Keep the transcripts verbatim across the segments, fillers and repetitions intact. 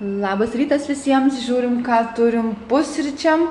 Labas rytas visiems, žiūrim, ką turim pusryčiam.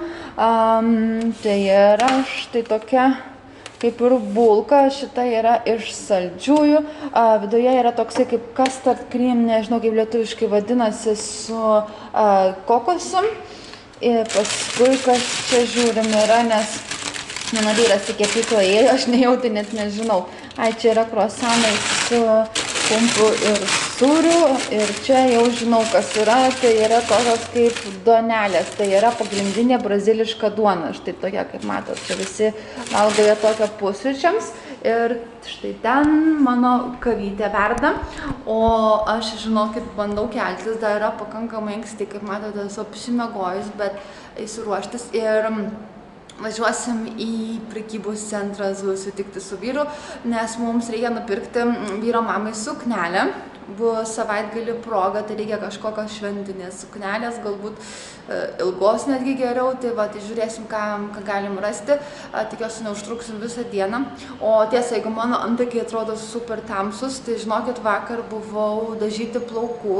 Um, tai yra štai tokia kaip ir bulka, šita yra iš saldžiųjų. Uh, viduje yra toksai kaip custard cream, nežinau kaip lietuviškai vadinasi, su uh, kokosu. Ir paskui, kas čia žiūrim yra, nes mano vyras į kepyklą ėjo, aš nejau, tai net nežinau. Ai, čia yra kruasanai su pumpu ir sūriu, ir čia jau žinau, kas yra, tai yra tokios kaip duonelės, tai yra pagrindinė braziliška duona, štai tokia, kaip matot, čia visi valgo jie tokią pusryčiams, ir štai ten mano kavytė verda, o aš, žinokit, bandau keltis, dar yra pakankamai anksti, kaip matote, esu apsimegojus, bet eisiu ruoštis ir važiuosim į prekybos centrą susitikti su vyru, nes mums reikia nupirkti vyro mamai suknelę. Bus savaitgalį proga, tai reikia kažkokios šventinės suknelės, galbūt e, ilgos netgi geriau, tai va, tai žiūrėsim, ką, ką galim rasti. A, tikiuosi, neužtruksim visą dieną. O tiesa, jeigu mano antakiai atrodo super tamsus, tai žinokit, vakar buvau dažyti plaukų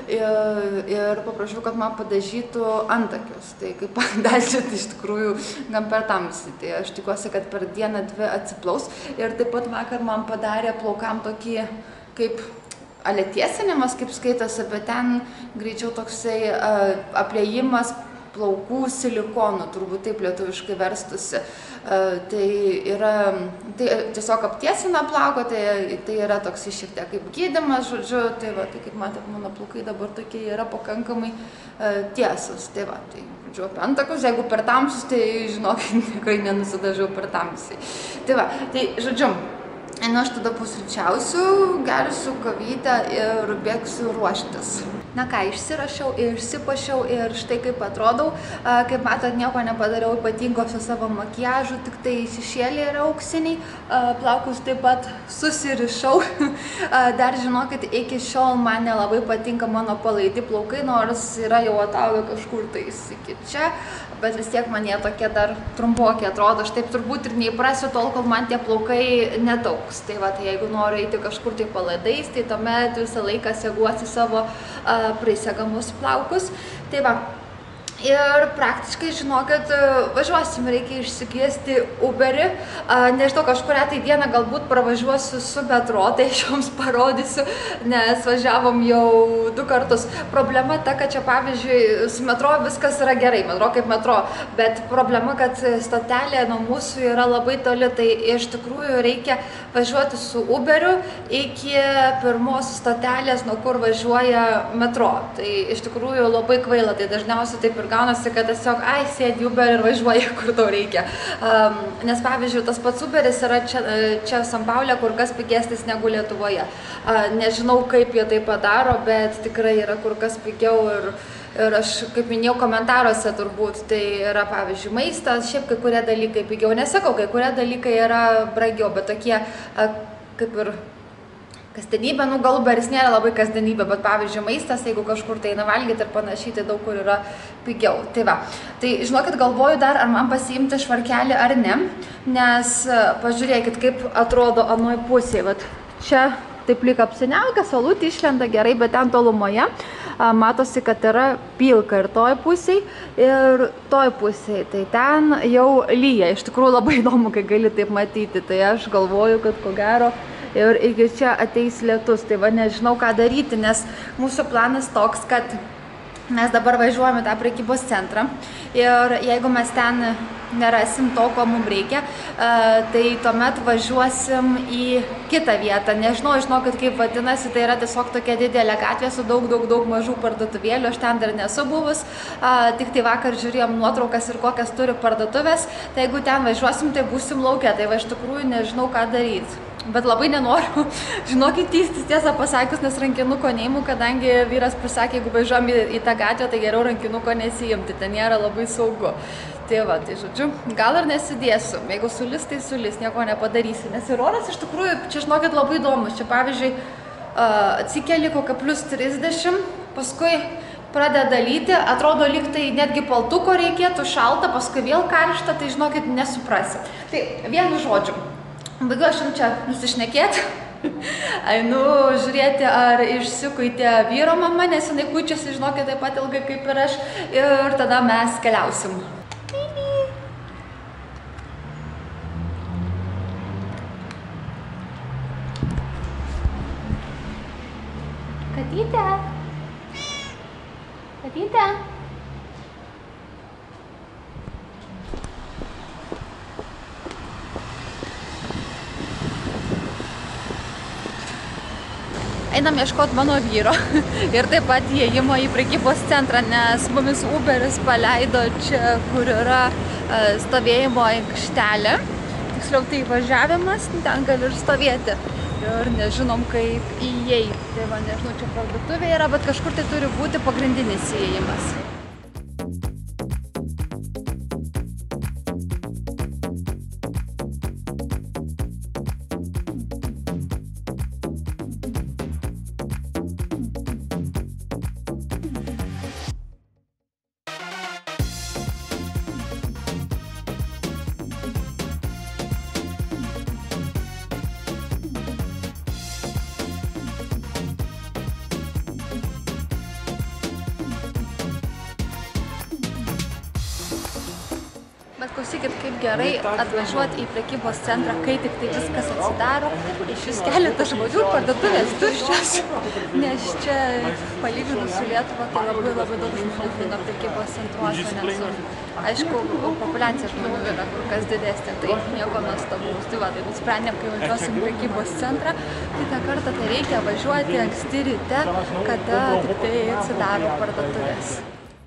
ir, ir paprašiau, kad man padažytų antakius. Tai kaip padažyti, tai iš tikrųjų gan per tamsi. Tai aš tikiuosi, kad per dieną dvi atsiplaus. Ir taip pat vakar man padarė plaukam tokį kaip aletiesinimas, kaip skaitosi, bet ten greičiau toksai uh, apliejimas plaukų silikonu, turbūt taip lietuviškai verstusi. Uh, tai yra, tai tiesiog aptiesina plauką, tai, tai yra toksai šiek tiek kaip gydymas, žodžiu, tai va, tai kaip matėt, mano plaukai dabar tokie yra pakankamai uh, tiesus, tai va, tai žodžiu, apie antakus, jeigu per tamsus, tai žinokit, tikrai nenusidažiau per tamsiai. Tai va, tai žodžiu, nu, aš tada pusryčiausiu, gersiu kavytę ir bėgsiu ruoštis. Na ką, išsirašiau, išsipašiau ir štai kaip atrodau. Kaip matot, nieko nepadariau ypatingo su savo makiažu, tik tai šešėliai yra auksiniai. Plaukus taip pat susirišau. Dar žinokit, iki šiol man nelabai patinka mano palaidi plaukai, nors yra jau ataugę kažkur tais iki čia. Bet vis tiek man jie tokie dar trumpokie atrodo. Aš taip turbūt ir neįprasiu tol, kol man tie plaukai netauks. Tai va, tai jeigu noriu eiti kažkur tai palaidais, tai tuomet visą laiką seguosi savo uh, prisegamus plaukus. Tai va. Ir praktiškai, žinokit, važiuosim, reikia išsikviesti Uberį. Nežinau, kažkurią tai dieną galbūt pravažiuosiu su metro, tai aš jums parodysiu, nes važiavom jau du kartus. Problema ta, kad čia, pavyzdžiui, su metro viskas yra gerai, metro kaip metro, bet problema, kad stotelė nuo mūsų yra labai toli, tai iš tikrųjų reikia važiuoti su Uberiu iki pirmos stotelės, nuo kur važiuoja metro. Tai iš tikrųjų labai kvaila, tai dažniausiai taip ir gaunasi, kad tiesiog, ai, sėdi Uber ir važiuoja, kur tau reikia. Um, nes, pavyzdžiui, tas pats Uberis yra čia, čia San Paule kur kas pigesnis negu Lietuvoje. Uh, nežinau, kaip jie tai padaro, bet tikrai yra kur kas pigiau ir, ir aš, kaip minėjau, komentaruose turbūt, tai yra, pavyzdžiui, maistas, šiaip kai kurie dalykai pigiau. Nesakau, kai kurie dalykai yra brangiau, bet tokie, uh, kaip ir kasdienybė, nu gal Uberis nėra labai kasdienybė, bet pavyzdžiui maistas, jeigu kažkur tai eina valgyti ir panašiai, tai daug kur yra pigiau. Tai va, tai žinokit, galvoju dar, ar man pasiimti švarkelį ar ne, nes pažiūrėkit, kaip atrodo anoj pusėje. Vat čia taip lyg apsiniaukia, saulutė išlenda gerai, bet ten tolumoje matosi, kad yra pilka ir toj pusėje, ir toj pusėje. Tai ten jau lyja. Iš tikrųjų labai įdomu, kai gali taip matyti. Tai aš galvoju, kad ko gero ir iki čia ateis lietus. Tai va, nežinau, ką daryti, nes mūsų planas toks, kad mes dabar važiuojame tą prekybos centrą ir jeigu mes ten nerasim to, ko mums reikia, tai tuomet važiuosim į kitą vietą. Nežinau, žinokit, kaip vadinasi, tai yra tiesiog tokia didelė gatvė su daug, daug, daug mažų parduotuvėlių. Aš ten dar nesu buvus, tik tai vakar žiūrėjom nuotraukas ir kokias turi parduotuvės. Tai jeigu ten važiuosim, tai būsim lauke. Tai va, iš tikrųjų nežinau, ką daryti. Bet labai nenoriu, žinokit, tystis tiesą pasakius, nes rankinuko neimu, kadangi vyras pasakė, jeigu važiuojam į, į tą gatvę, tai geriau rankinuko nesijimti, ten nėra labai saugu. Tai va, tai žodžiu, gal ir nesidėsiu, jeigu sulis, tai sulis, nieko nepadarysi, nes ir oras iš tikrųjų, čia žinokit, labai įdomus, čia pavyzdžiui atsikeli kokia plus trisdešimt, paskui pradeda lyti, atrodo lyg tai netgi paltuko reikėtų, šalta, paskui vėl karšta, tai žinokit, nesuprasi. Tai vienu žodžiu. Baigiu aš jums čia nusišnekėti, Einu žiūrėti, ar išsikuitė vyro mama, nes jinai kuičiasi, žinokit, taip pat ilgai kaip ir aš. Ir tada mes keliausim. Katytė. Katytė. Einam ieškoti mano vyro ir taip pat įėjimo į prekybos centrą, nes mumis Uberis paleido čia, kur yra stovėjimo aikštelė. Tiksliau tai važiavimas, ten gali ir stovėti. Ir nežinom, kaip įeiti. Tai va, nežinau, čia parduotuvė yra, bet kažkur tai turi būti pagrindinis įėjimas. Bet klausykit, kaip gerai atvažiuoti į prekybos centrą, kai tik tai viskas atsidaro. Iš vis keletą žmonių, parduotuvės tuščios, nes čia palyginus su Lietuva, tai labai labai daug žmonių būna prekybos centruose, nes aišku, populiacija žmonių yra kur kas didesnė, tai nieko nuostabaus. Tai va, tai nusprendėm, kai važiuosim į prekybos centrą, kitą kartą tai reikia važiuoti anksti ryte, kada tik tai atsidaro parduotuvės.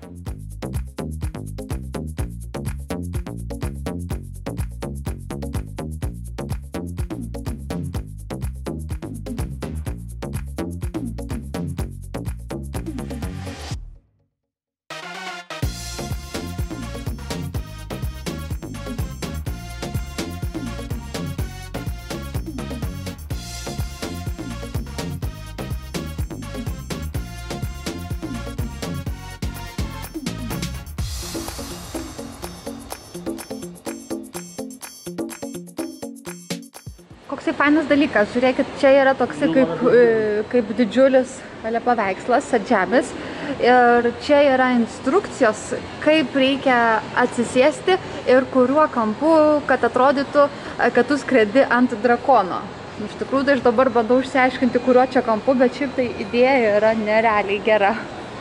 Koksai fainas dalykas, žiūrėkit, čia yra toksai kaip, kaip didžiulis paveikslas ant žemės ir čia yra instrukcijos, kaip reikia atsisėsti ir kuriuo kampu, kad atrodytų, kad tu skredi ant drakono. Iš tikrųjų, tai aš dabar bandau išsiaiškinti, kuriuo čia kampu, bet šiaip tai idėja yra nerealiai gera.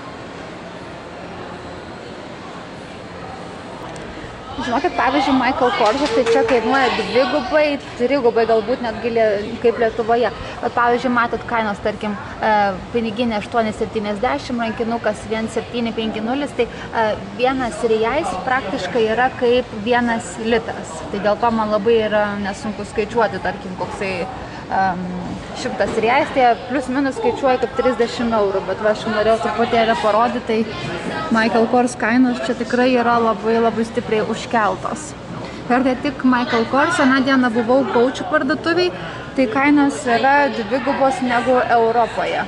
Žinokit, pavyzdžiui, Michael Korsas, tai čia kainuoja dvigubai, trigubai galbūt netgi kaip Lietuvoje. Bet pavyzdžiui, matot kainos, tarkim, piniginė aštuoni septyniasdešimt, rankinukas vienas septyni penki nulis, tai vienas rijais praktiškai yra kaip vienas litas. Tai dėl to man labai yra nesunku skaičiuoti, tarkim, koksai um, šimtas rijais, tai plus minus skaičiuoja kaip trisdešimt eurų, bet va, aš norėjau truputėlį parodyti, tai Michael Kors kainos čia tikrai yra labai labai stipriai užkeltos. Ir tai tik Michael Kors, aną dieną buvau Gaučių parduotuviai, tai kainos yra dvigubos negu Europoje.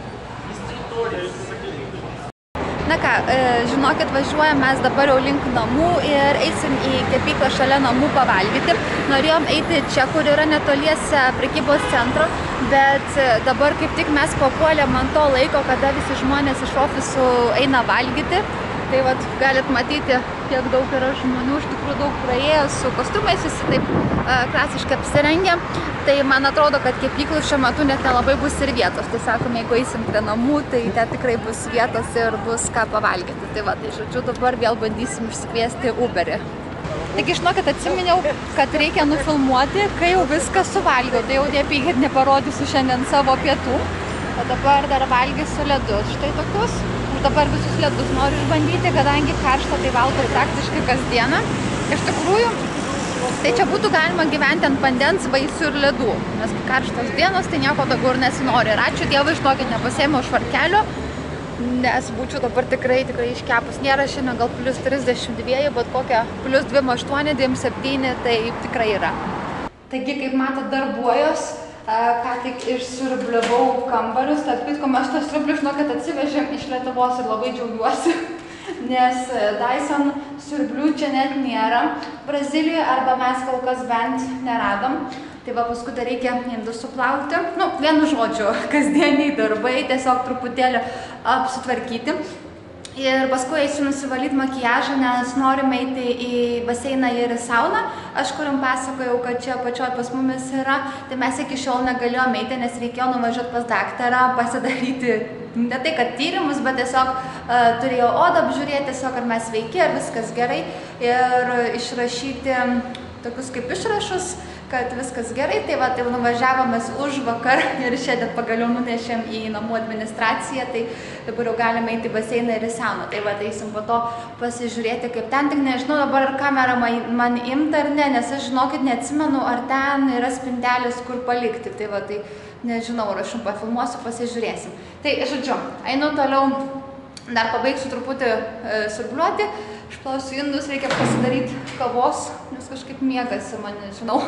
Na ką, žinokit, važiuojam mes dabar jau link namų ir eisim į kepyklą šalia namų pavalgyti. Norėjom eiti čia, kur yra netoliese prekybos centro, bet dabar kaip tik mes papuolėm ant to laiko, kada visi žmonės iš ofisų eina valgyti. Tai vat, galit matyti, kiek daug yra žmonių, iš tikrųjų daug praėjo su kostiumais, visi taip uh, klasiškai apsirengę. Tai man atrodo, kad kepyklų šiuo metu net nelabai bus ir vietos. Tai sakom, jeigu eisim prie namų, tai ten tikrai bus vietos ir bus ką pavalgyti. Tai va, tai žodžiu, dabar vėl bandysim išsikviesti Uberį. Taigi, žinokit, atsiminiau, kad reikia nufilmuoti, kai jau viską suvalgiau. Tai jau nepykit, neparodysiu šiandien savo pietų. O dabar dar valgysiu ledus. Štai tokius. Dabar visus ledus noriu išbandyti, kadangi karštą tai valgau praktiškai kasdieną. Iš tikrųjų, tai čia būtų galima gyventi ant vandens, vaisių ir ledų. Nes karštos dienos, tai nieko daugiau ir nesinori. Ir ačiū Dievui, žinokit, nepasėmiau švarkelio, nes būčiau dabar tikrai, tikrai iškepus. Nėra šiandien gal plius trisdešimt du, bet kokia plius dvidešimt aštuoni, dvidešimt septyni, tai tikrai yra. Taigi, kaip matot, darbuojos. Ką tik išsiurbliavau kambarius, tad pitkom aš tos siurblius, žinokit, atsivežėm iš Lietuvos ir labai džiaugiuosi, nes Dyson siurblių čia net nėra Brazilijoje, arba mes kol kas bent neradom. Tai va, paskui dar reikia indus suplauti. Nu, vienu žodžiu, kasdieniai darbai, tiesiog truputėlį apsitvarkyti. Ir paskui eisiu nusivalyti makiažą, nes norim eiti į baseiną ir į sauną. Aš kur jums pasakojau, kad čia pačioj pas mumis yra, tai mes iki šiol negalėjom eiti, nes reikėjo nuvažiuoti pas daktarą, pasidaryti, ne tai kad tyrimus, bet tiesiog uh, turėjau odą apžiūrėti, tiesiog ar mes sveiki, ar viskas gerai. Ir išrašyti tokius kaip išrašus, kad viskas gerai, tai va, tai nuvažiavomės už vakar ir šiandien pagaliau nunešėm į namų administraciją, tai dabar jau galime eiti į baseiną ir į sauną. Tai va, tai eisim po to pasižiūrėti, kaip ten, tik nežinau dabar ar kamera man imta ar ne, nes aš žinokit neatsimenu, ar ten yra spintelis, kur palikti. Tai va, tai nežinau, ar aš jums pafilmuosiu, pasižiūrėsim. Tai, žodžiu, einu toliau, dar pabaigsiu truputį e, surbliuoti. Išplausiu indus, reikia pasidaryti kavos, nes kažkaip miegasi man, nežinau.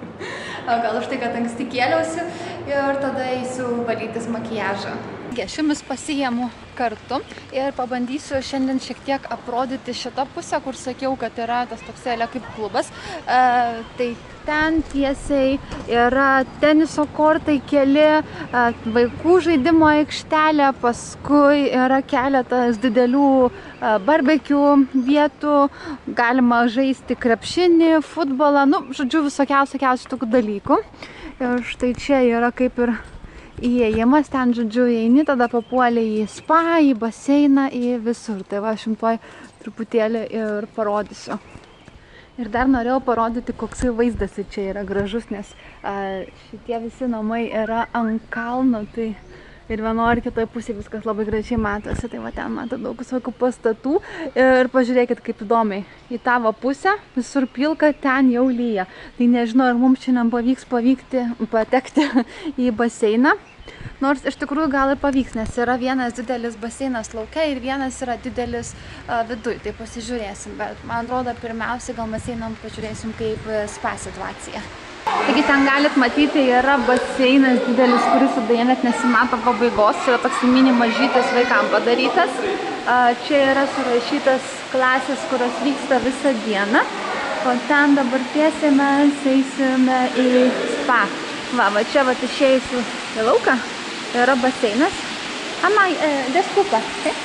Gal už tai, kad anksti kėliausi ir tada eisiu valytis makiažą. Aš jumis pasiėmu kartu ir pabandysiu šiandien šiek tiek aprodyti šitą pusę, kur sakiau, kad yra tas toksėlė kaip klubas. E, tai ten tiesiai yra teniso kortai keli, e, vaikų žaidimo aikštelė, paskui yra keletas didelių e, barbekių vietų, galima žaisti krepšinį, futbolą, nu, žodžiu, visokiausių tokių dalykų. Ir štai čia yra kaip ir įėjimas, ten, žodžiu, eini, tada papuolė į spa, į baseiną, į visur. Tai va, aš jums tuoj truputėlį ir parodysiu. Ir dar norėjau parodyti, koksai vaizdas čia yra gražus, nes a, šitie visi namai yra ant kalno, tai ir vienoje ir kitoje pusėje viskas labai gražiai matosi. Tai va, ten mato daug visokių pastatų ir pažiūrėkit, kaip įdomiai. Į tavo pusę visur pilka, ten jau lyja. Tai nežinau, ar mums šiandien pavyks pavykti, patekti į baseiną. Nors iš tikrųjų gal ir pavyks, nes yra vienas didelis baseinas lauke ir vienas yra didelis uh, viduj. Tai pasižiūrėsim, bet man atrodo, pirmiausia, gal mes einam pažiūrėsim kaip spa situacija. Taigi ten galit matyti, yra baseinas didelis, kuris tada net nesimato pabaigos, yra toks mini mažytis vaikam padarytas. Čia yra surašytas klasės, kurios vyksta visą dieną, o ten dabar tiesiai mes eisime į spa. Va, va čia va išėjusiu į lauką, yra baseinas. Amai, deskupa.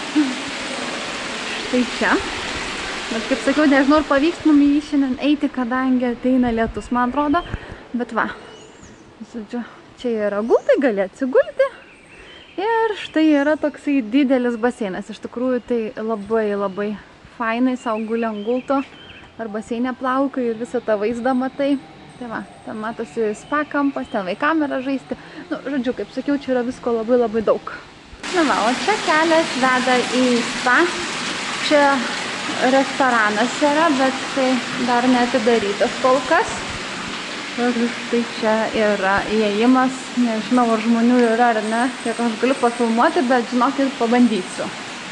Štai čia. Bet kaip sakiau, nežinau, ar pavyks mums jį šiandien eiti, kadangi ateina lietus, man atrodo. Bet va, žodžiu, čia yra gultai, gali atsigulti. Ir štai yra toksai didelis baseinas. Iš tikrųjų, tai labai labai fainai, sau guli ant gulto ar baseinė plaukai ir visą tą vaizdą matai. Tai va, ten matosi spa kampas, ten vaikam yra žaisti. Nu, žodžiu, kaip sakiau, čia yra visko labai labai daug. Na va, o čia kelias veda į spa. Čia restoranas yra, bet tai dar neatidarytas kol kas. Ir štai čia yra įėjimas. Nežinau, ar žmonių yra ar ne, kiek aš galiu pafilmuoti, bet žinokit, pabandysiu.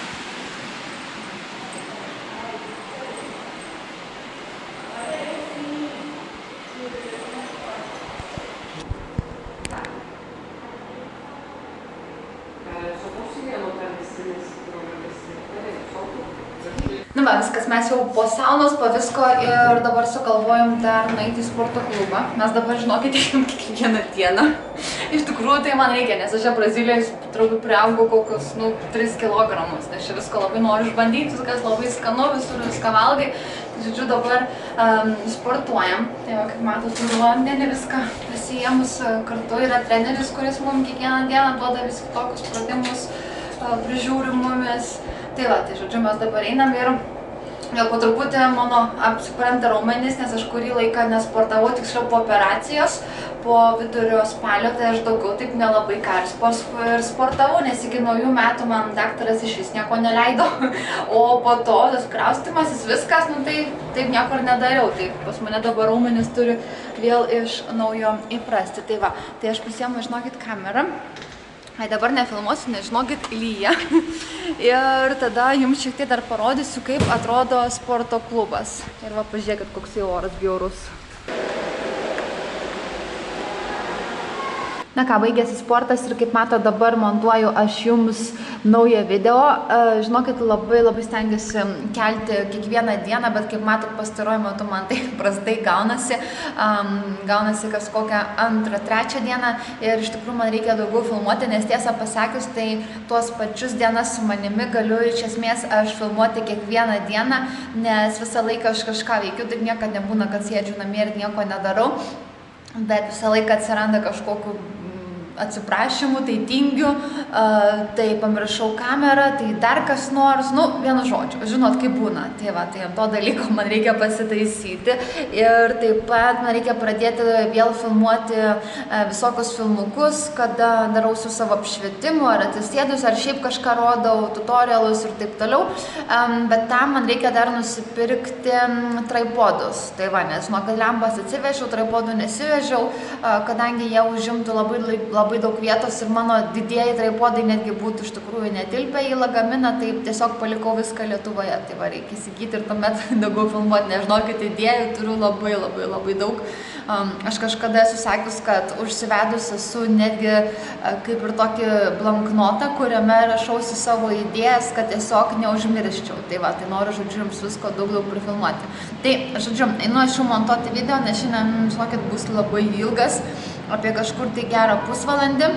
Nu va, viskas, mes jau po saunos, po visko ir dabar sugalvojom dar nueiti į sporto klubą. Mes dabar, žinokit, išim kiekvieną dieną. Iš tikrųjų, tai man reikia, nes aš čia Brazilijos turbūt priaugau kokius, nu, tris kilogramus, nes čia visko labai noriu išbandyti, viskas labai skanu, visur viską valgai. Žodžiu, dabar um, sportuojam. Tai va, kaip matot, turiu vandenį viską prisijėmus kartu. Yra treneris, kuris mums kiekvieną dieną duoda vis kitokius pratimus, uh, prižiūri mumis. Tai va, tai žodžiu, mes dabar einam ir jau po truputį mano apsipranta raumenys, nes aš kurį laiką nesportavau, tiksliau po operacijos, po vidurio spalio, tai aš daugiau taip nelabai ką ir sportavau, nes iki naujų metų man daktaras iš vis nieko neleido, o po to tas kraustymasis viskas, nu tai taip niekur nedariau, tai pas mane dabar raumenys turi vėl iš naujo įprasti. Tai va, tai aš pasiėmu, žinokit, kamerą. Ai, dabar nefilmuosiu, nes žinokit, lyja. Ir tada jums šiek tiek dar parodysiu, kaip atrodo sporto klubas. Ir va, pažiūrėkit, koks jau oras bjaurus. Na ką, baigėsi sportas ir kaip mato dabar montuoju aš jums naują video. Žinokit, labai labai stengiuosi kelti kiekvieną dieną, bet kaip matot pastaruoju metu man tai prastai gaunasi. Um, gaunasi kažkokią antrą, trečią dieną ir iš tikrųjų man reikia daugiau filmuoti, nes tiesą pasakius, tai tuos pačius dienas su manimi galiu iš esmės aš filmuoti kiekvieną dieną, nes visą laiką aš kažką veikiu, taip niekad nebūna, kad sėdžiu namie ir nieko nedarau. Bet visą laiką atsiranda kažkokiu atsiprašymų, tai tingiu, tai pamiršau kamerą, tai dar kas nors, nu, vienu žodžiu, žinot, kaip būna. Tai va, tai to dalyko man reikia pasitaisyti ir taip pat man reikia pradėti vėl filmuoti visokius filmukus, kada darau su savo apšvietimu, ar atsisėdus, ar šiaip kažką rodau, tutorialus ir taip toliau, bet tam man reikia dar nusipirkti tripodus. Tai va, nes nuo kad lempas atsivežiau, tripodų nesivežiau, kadangi jie užimtų labai, labai labai daug vietos ir mano didieji tripodai netgi būtų iš tikrųjų netilpę į lagaminą, tai tiesiog palikau viską Lietuvoje. Tai va, reikia įsigyti ir tuomet daugiau filmuoti, nežinokit, idėjų turiu labai labai labai daug. Um, aš kažkada esu sakius, kad užsivedus esu netgi uh, kaip ir tokį blanknotą, kuriame rašausi savo idėjas, kad tiesiog neužmirščiau. Tai va, tai noriu, žodžiu, jums visko daug daug prifilmuoti. Tai, žodžiu, einu aš jau montuoti video, nes šiandien, žinokit, bus labai ilgas, apie kažkur tai gerą pusvalandį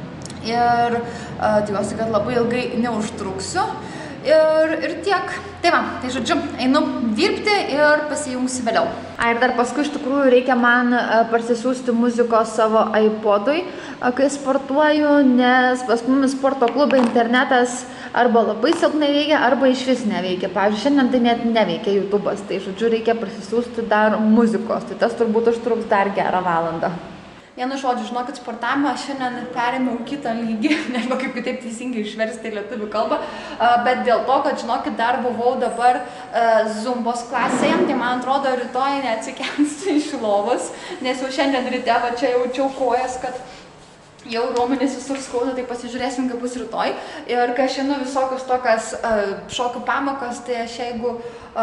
ir uh, tikiuosi, kad labai ilgai neužtruksiu ir, ir tiek. Tai va, tai žodžiu, einu dirbti ir pasijungsiu vėliau. A, ir dar paskui iš tikrųjų reikia man uh, parsisiųsti muzikos savo iPodui, uh, kai sportuoju, nes pas mumis sporto klubai internetas arba labai silpnai veikia, arba iš vis neveikia. Pavyzdžiui, šiandien tai net neveikia YouTube'as, tai žodžiu, reikia parsisiųsti dar muzikos, tai tas turbūt užtruks dar gerą valandą. Vienu žodžiu, žinokit, sportavimą šiandien perėmiau kitą lygį, nežinau kaip kitaip teisingai išversti į lietuvių kalbą, bet dėl to, kad, žinokit, dar buvau dabar zumbos klasėje, tai man atrodo, rytoj neatsikelsiu iš lovos, nes jau šiandien ryte va čia jaučiau kojas, kad jau raumenys visur skauda, tai pasižiūrėsim, kaip bus rytoj. Ir kai aš einu visokius tokias šokių pamokas, tai aš jeigu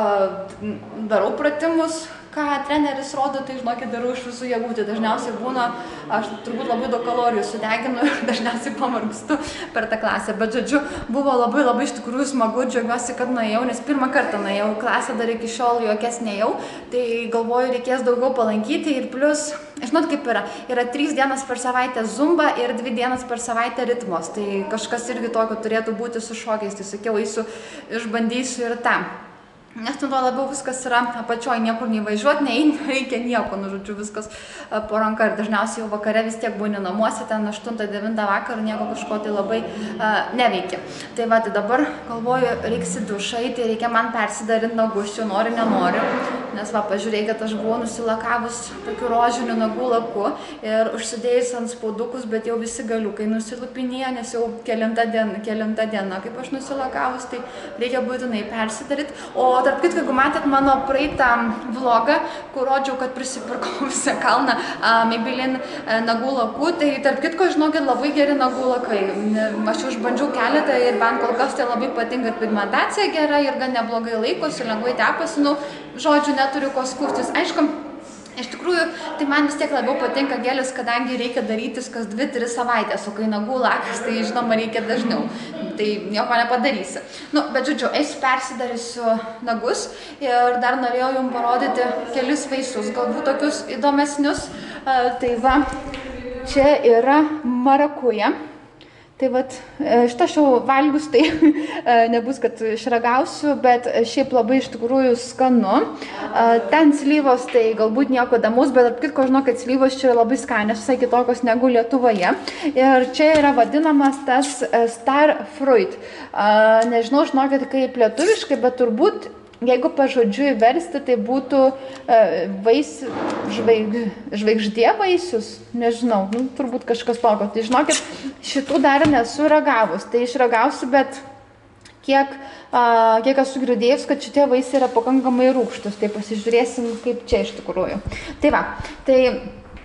darau pratimus, ką treneris rodo, tai žinokit, darau iš visų jėgų, tai dažniausiai būna, aš turbūt labai daug kalorijų sudeginu ir dažniausiai pavargstu per tą klasę, bet žodžiu, buvo labai labai iš tikrųjų smagu, džiaugiuosi, kad nuėjau, nes pirmą kartą nuėjau klasę, dar iki šiol jokias neėjau, tai galvoju, reikės daugiau palankyti ir plus, žinot kaip yra, yra trys dienas per savaitę zumba ir dvi dienas per savaitę ritmos, tai kažkas irgi tokio turėtų būti su šokiais, tai sakiau, eisiu, išbandysiu ir tam. Nes nuo to labiau viskas yra apačioj, niekur nei važiuoti, nei reikia nieko, nu žodžiu, viskas po ranka ir dažniausiai jau vakare vis tiek būni namuose, ten aštuntą devintą vakarą nieko kažko tai labai uh, neveikia. Tai va, tai dabar galvoju, reikia dušai, tai reikia man persidarinti nagus, čia noriu, nenoriu, nes va, pažiūrėkit, aš buvau nusilakavus tokiu rožiniu nagų laku ir užsidėjus ant spaudukus, bet jau visi galiukai nusilupinėja, nes jau kelinta diena, kelinta diena, kaip aš nusilakavus, tai reikia būtinai persidaryti. O tarp kitko, jeigu matėt mano praeitą vlogą, kur rodžiau, kad prisipirkau visą kalną uh, Maybelline uh, nagų lakų, tai tarp kitko, žinokit, labai geri nagų lakai. Aš jau išbandžiau keletą ir man kol kas tai labai patinka, ir pigmentacija gera, ir gan neblogai laikosi, lengvai tepasi, nu, žodžiu, neturiu ko skųstis. Aišku, iš tikrųjų, tai man vis tiek labiau patinka gelis, kadangi reikia darytis kas dvi tris savaitės, o kai nagų lakas, tai žinoma reikia dažniau. Tai nieko nepadarysi. Nu, bet žodžiu, eisiu persidarysiu nagus ir dar norėjau jums parodyti kelis vaisius, galbūt tokius įdomesnius. Tai va, čia yra marakuja. Tai vat, šitą aš jau valgius, tai nebus, kad išragausiu, bet šiaip labai iš tikrųjų skanu. Ten slyvos, tai galbūt nieko įdomaus, bet tarp kitko, žinau, kad slyvos čia yra labai skanios, visai kitokios negu Lietuvoje. Ir čia yra vadinamas tas star fruit. Nežinau, žinokit, kaip lietuviškai, bet turbūt, jeigu pažodžiui versti, tai būtų vais, žvaig, žvaigždė vaisius, nežinau, nu, turbūt kažkas tokio. Tai žinokit, šitų dar nesu ragavus, tai išragausiu, bet kiek, a, kiek esu girdėjus, kad šitie vaisiai yra pakankamai rūgštus, tai pasižiūrėsim, kaip čia iš tikrųjų. Tai va, tai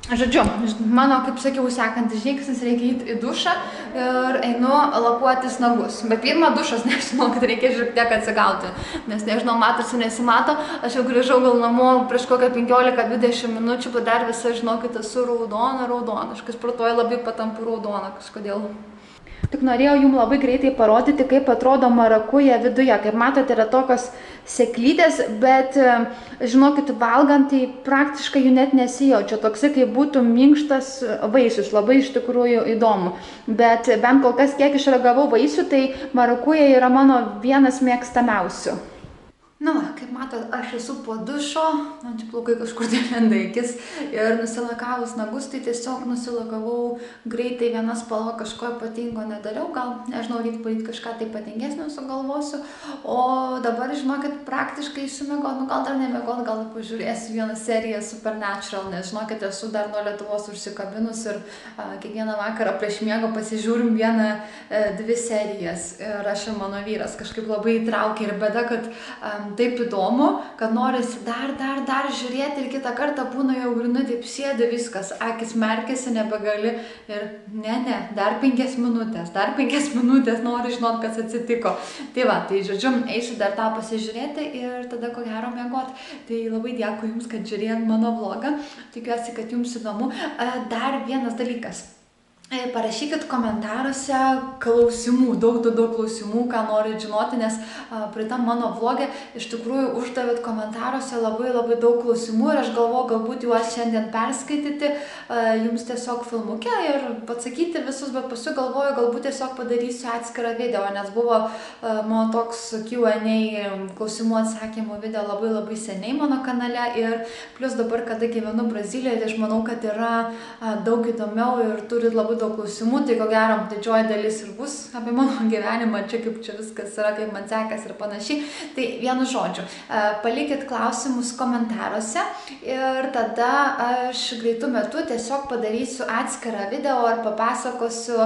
Žodžiu, mano, kaip sakiau, sekantis žingsnis, reikia eiti į dušą ir einu lakuotis nagus. Bet pirmą dušas, nežinau, kad reikia šiek tiek atsigauti, nes nežinau, matosi, nesimato. Aš jau grįžau gal namo prieš kokią penkiolika dvidešimt minučių, bet dar visą, žinokit, esu raudona, raudona. Aš kažpratoj labai patampu raudona kažkodėl. Tik norėjau jums labai greitai parodyti, kaip atrodo marakuja viduje. Kaip matote, yra tokios sėklytės, bet žinokit, valgant tai praktiškai jų net nesijaučia. Toksai, kaip būtų minkštas vaisius, labai iš tikrųjų įdomu. Bet bent kol kas, kiek išragavau vaisių, tai marakuja yra mano vienas mėgstamiausių. Na, va, kaip matot, aš esu po dušo, man čia plaukai kažkur tai lenda į akis ir nusilakavus nagus, tai tiesiog nusilakavau greitai, viena spalva kažko ypatingo nedariau, gal, nežinau, ryt paryt kažką tai ypatingesnio sugalvosiu, o dabar, žinokit, praktiškai išsimiegot, nu gal dar nemiegot, gal pažiūrėsiu vieną seriją Supernatural, nes, žinokit, esu dar nuo Lietuvos užsikabinus ir a, kiekvieną vakarą prieš miegą pasižiūrim vieną, e, dvi serijas ir aš ir mano vyras kažkaip labai įtraukė ir bėda, kad a, taip įdomu, kad norisi dar, dar, dar žiūrėti ir kitą kartą būna jau grinai taip sėdi viskas, akis merkėsi, nebegali ir ne, ne, dar penkias minutės, dar penkias minutės nori žinot, kas atsitiko. Tai va, tai žodžiu, eisiu dar tą pasižiūrėti ir tada ko gero miegot. Tai labai dėkui jums, kad žiūrėjot mano vlogą, tikiuosi, kad jums įdomu. Dar vienas dalykas. Parašykit komentaruose klausimų, daug, daug, daug klausimų, ką norit žinoti, nes praeitam mano vlogė iš tikrųjų uždavėt komentaruose labai labai daug klausimų ir aš galvoju galbūt juos šiandien perskaityti jums tiesiog filmuke ir atsakyti visus, bet paskui galvoju galbūt tiesiog padarysiu atskirą video, nes buvo mano toks Q and A klausimų atsakymų video labai labai seniai mano kanale ir plus dabar, kada gyvenu Brazilijoje, tai aš manau, kad yra daug įdomiau ir turit labai daug klausimų, tai ko gero didžioji dalis ir bus apie mano gyvenimą, čia kaip čia viskas yra, kaip man sekas ir panašiai. Tai vienu žodžiu, palikit klausimus komentaruose ir tada aš greitų metu tiesiog padarysiu atskirą video ar papasakosiu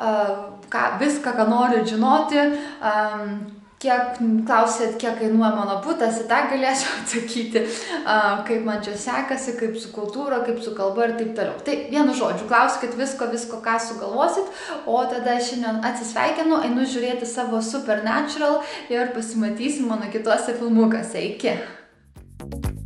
ką, viską, ką noriu žinoti. Kiek klausėt, kiek kainuoja mano butas, į tą galėsiu atsakyti, kaip man čia sekasi, kaip su kultūra, kaip su kalba ir taip toliau. Tai vienu žodžiu, klauskit visko, visko, ką sugalvosit, o tada šiandien atsisveikinu, einu žiūrėti savo Supernatural ir pasimatysim mano kitose filmukuose. Iki!